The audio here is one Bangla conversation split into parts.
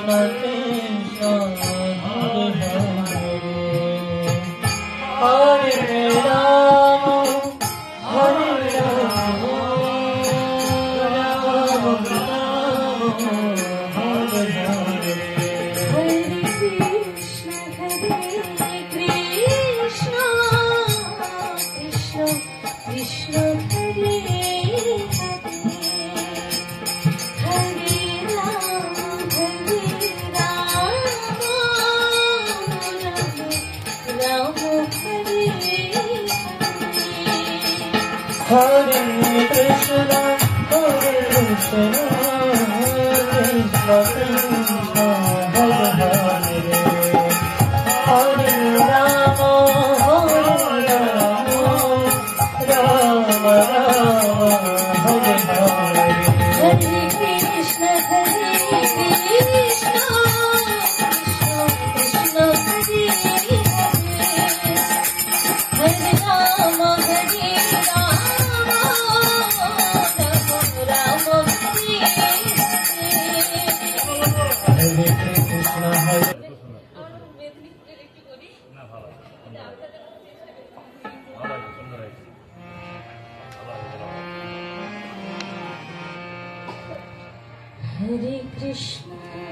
Hare Krishna,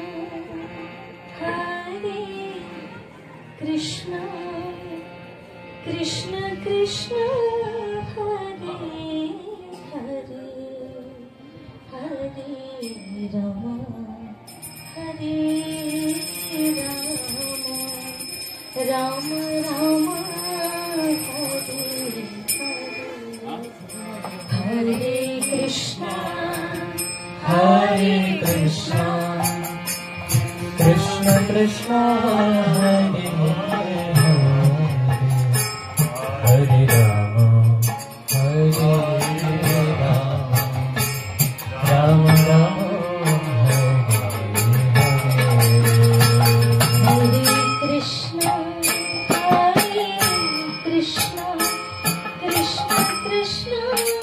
Hare Krishna, Krishna Krishna, Hare Hare, Hare Rama, Hare Rama, Rama Rama, Hare Hare, Hare Krishna, Hare Krishna, Krishna Krishna, Hare Hare, Hare Rama, Hare Rama, Rama Rama, Hare Krishna, Hare Krishna, Krishna Krishna,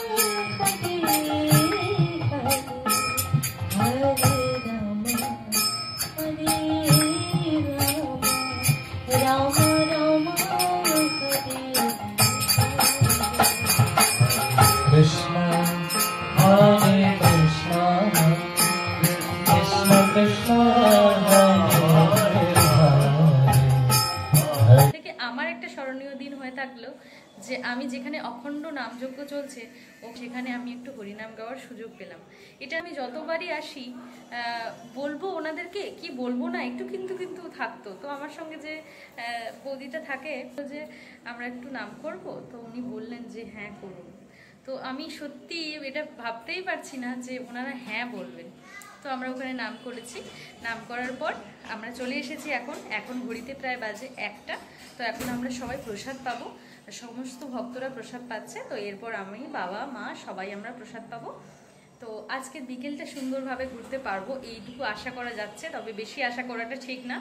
যে আমি যেখানে অখণ্ড নামযজ্ঞ চলছে ও সেখানে আমি একটু হরিনাম গাওয়ার সুযোগ পেলাম। এটা আমি যতবারই আসি বলবো ওনাদেরকে কি বলবো না একটু কিন্তু কিন্তু থাকতো। তো আমার সঙ্গে যে বৌদিটা থাকে যে আমরা একটু নাম করব, তো উনি বললেন যে হ্যাঁ করুন। তো আমি সত্যি এটা ভাবতেই পারছি না যে ওনারা হ্যাঁ বলবেন। তো আমরা ওখানে নাম করেছি। নাম করার পর আমরা চলে এসেছি এখন ঘড়িতে প্রায় বাজে 1টা। তো এখন আমরা সবাই প্রসাদ পাবো, সমস্ত ভক্তরা প্রসাদ পাচ্ছে। তো এরপর আমি, বাবা, মা সবাই আমরা প্রসাদ পাবো। তো আজকের বিকেলটা সুন্দরভাবে ঘুরতে পারবো এইটুকু আশা করা যাচ্ছে, তবে বেশি আশা করাটা ঠিক না।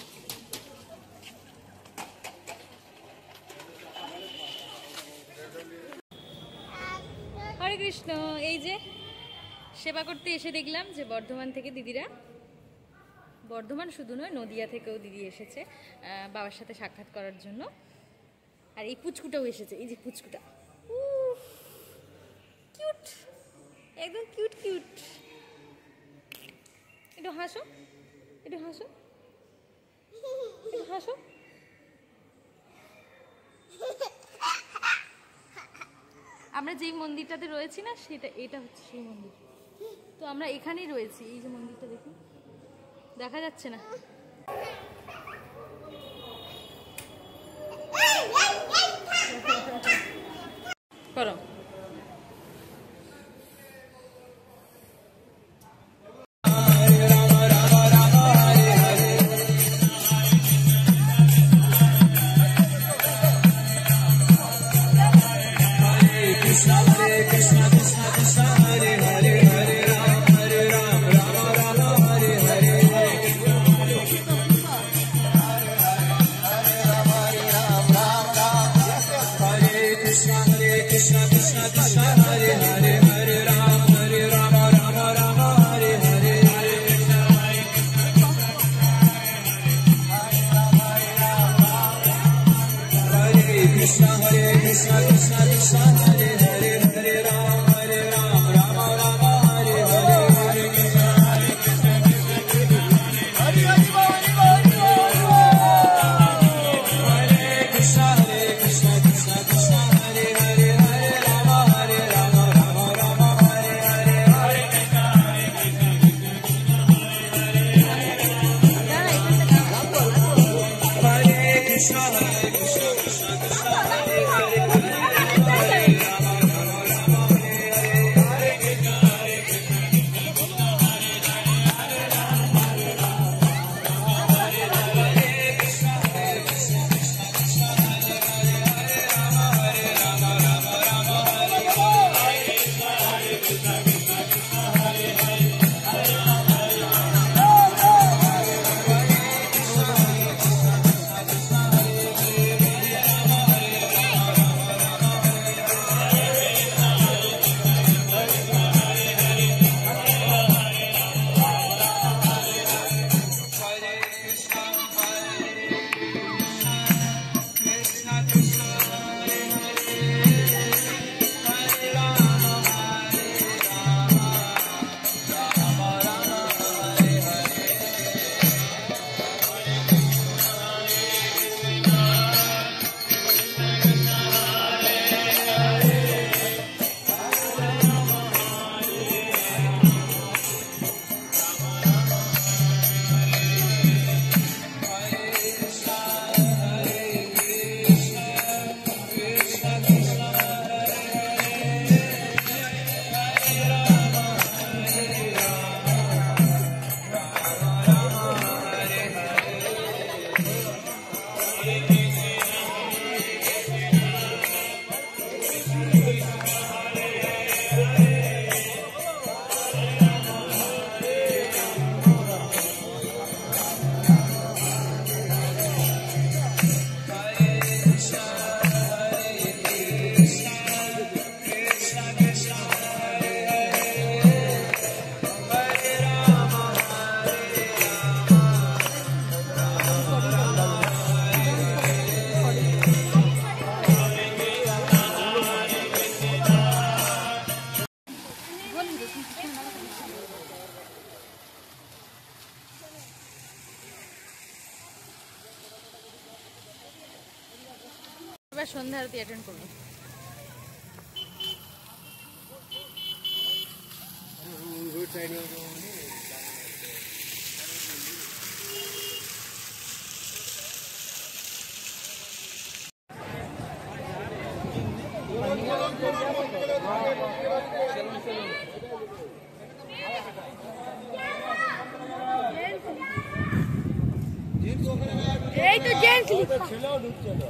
হরে কৃষ্ণ। এই যে সেবা করতে এসে দেখলাম যে বর্ধমান থেকে দিদিরা, বর্ধমান শুধু নয় নদিয়া থেকেও দিদি এসেছে বাবার সাথে সাক্ষাৎ করার জন্য। আর এই পুচকুটাও এসেছে, এই যে পুচকুটা কিউট, একদম কিউট কিউট। একটু হাসো, একটু হাসো, একটু হাসো। আমরা যেই মন্দিরটাতে রয়েছি না এটা হচ্ছে সেই মন্দির। তো আমরা এখানেই রয়েছি। এই যে মন্দিরটা দেখুন, দেখা যাচ্ছে না? করো। এবার সন্ধ্যা আরতি অ্যাটেন্ড করবো। এই তো জেন্টস ছেলেও ঢুকছে না।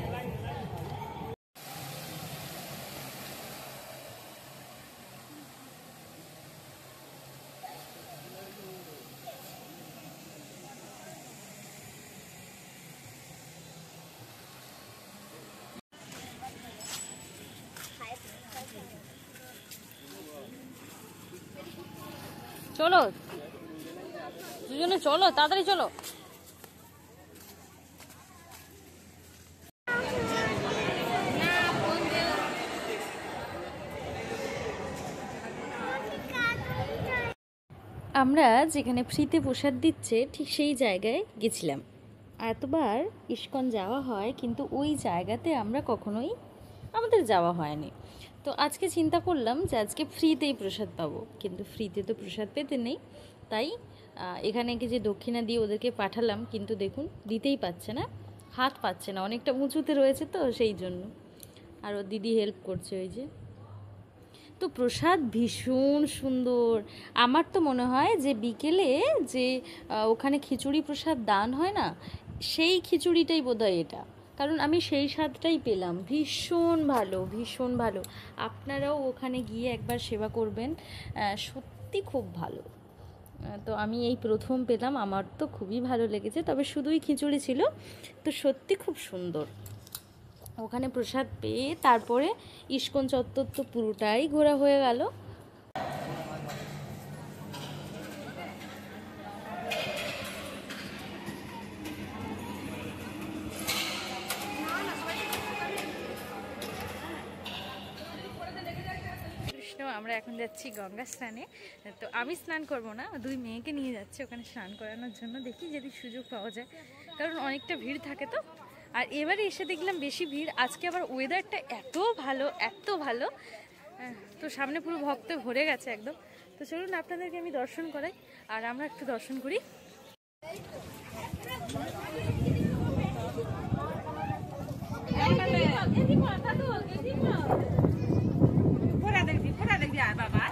চলো দুজনে চলো, তাড়াতাড়ি চলো। আমরা যেখানে ফ্রিতে প্রসাদ দিচ্ছে ঠিক সেই জায়গায় গেছিলাম। এতবার ইস্কন যাওয়া হয় কিন্তু ওই জায়গাতে আমরা কখনোই আমাদের যাওয়া হয়নি। তো আজকে চিন্তা করলাম যে আজকে ফ্রিতেই প্রসাদ পাবো, কিন্তু ফ্রিতে তো প্রসাদ পেতে নেই। তাই এখানে যে দক্ষিণা দিয়ে ওদেরকে পাঠালাম, কিন্তু দেখুন দিতেই পাচ্ছে না, হাত পাচ্ছে না, অনেকটা উঁচুতে রয়েছে তো সেই জন্য। আর ওর দিদি হেল্প করছে ওই যে। তো প্রসাদ ভীষণ সুন্দর। আমার তো মনে হয় যে বিকেলে যে ওখানে খিচুড়ি প্রসাদ দান হয় না, সেই খিচুড়িটাই বোধহয় এটা, কারণ আমি সেই স্বাদটাই পেলাম। ভীষণ ভালো, ভীষণ ভালো। আপনারাও ওখানে গিয়ে একবার সেবা করবেন, সত্যি খুব ভালো। তো আমি এই প্রথম পেলাম, আমার তো খুবই ভালো লেগেছে। তবে শুধুই খিচুড়ি ছিল, তো সত্যি খুব সুন্দর। ওখানে প্রসাদ পেয়ে তারপরে ইস্কন চত্বর তো পুরোটাই ঘোরা হয়ে গেল। আমরা এখন যাচ্ছি গঙ্গা স্নানে। তো আমি স্নান করব না, দুই মেয়েকে নিয়ে যাচ্ছি ওখানে স্নান করানোর জন্য, দেখি যদি সুযোগ পাওয়া যায়, কারণ অনেকটা ভিড় থাকে তো। আর এবারে এসে দেখলাম বেশি ভিড়, আজকে আবার ওয়েদারটা এত ভালো এত ভালো, তো সামনে পুরো ভক্ত ভরে গেছে একদম। তো চলুন আপনাদেরকে আমি দর্শন করাই, আর আমরা একটু দর্শন করি। বাবা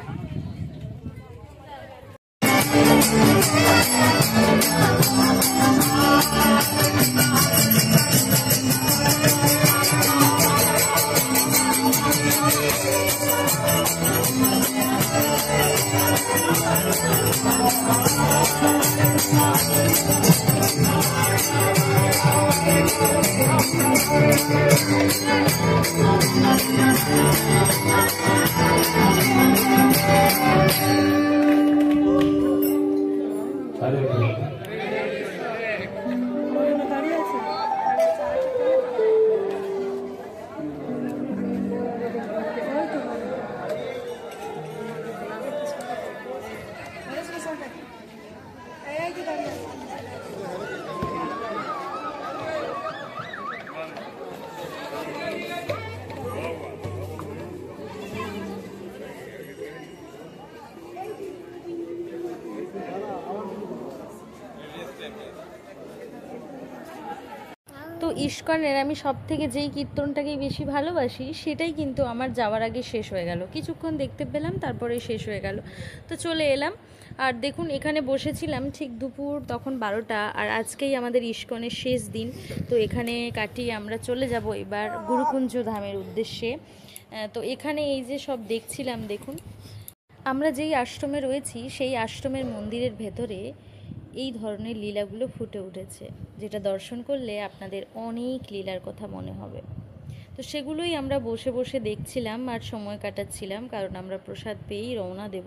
তো ইস্কনের আমি সব থেকে যেই কীর্তনটাকেই বেশি ভালোবাসি সেটাই কিন্তু আমার যাওয়ার আগে শেষ হয়ে গেল, কিছুক্ষণ দেখতে পেলাম তারপরে শেষ হয়ে গেল। তো চলে এলাম, আর দেখুন এখানে বসেছিলাম ঠিক দুপুর তখন 12টা, আর আজকেই আমাদের ইস্কনের শেষ দিন। তো এখানে কাটিয়ে আমরা চলে যাব এবার গুরুকুঞ্জ ধামের উদ্দেশ্যে। তো এখানে এই যে সব দেখছিলাম, দেখুন আমরা যেই আশ্রমে রয়েছি সেই আশ্রমের মন্দিরের ভেতরে এই ধরনের লীলাগুলো ফুটে উঠেছে, যেটা দর্শন করলে আপনাদের অনেক লীলার কথা মনে হবে। তো সেগুলোই আমরা বসে বসে দেখছিলাম আর সময় কাটাচ্ছিলাম, কারণ আমরা প্রসাদ পেয়েই রওনা দেব।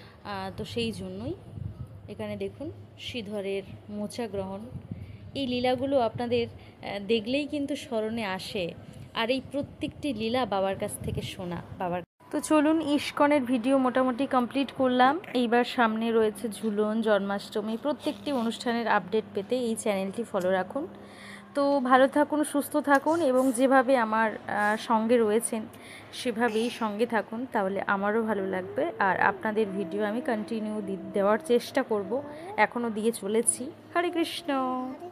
তো সেই জন্যই এখানে দেখুন শ্রীধরের মোচা গ্রহণ, এই লীলাগুলো আপনাদের দেখলেই কিন্তু স্মরণে আসে, আর এই প্রত্যেকটি লীলা বাবার কাছ থেকে শোনা বাবার। তো চলুন ইস্কনের ভিডিও মোটামুটি কমপ্লিট করলাম। এইবার সামনে রয়েছে ঝুলন, জন্মাষ্টমী, প্রত্যেকটি অনুষ্ঠানের আপডেট পেতে এই চ্যানেলটি ফলো রাখুন। তো ভালো থাকুন, সুস্থ থাকুন, এবং যেভাবে আমার সঙ্গে রয়েছেন সেভাবেই সঙ্গে থাকুন, তাহলে আমারও ভালো লাগবে। আর আপনাদের ভিডিও আমি কন্টিনিউ দেওয়ার চেষ্টা করব, এখনও দিয়ে চলেছি। হরে কৃষ্ণ।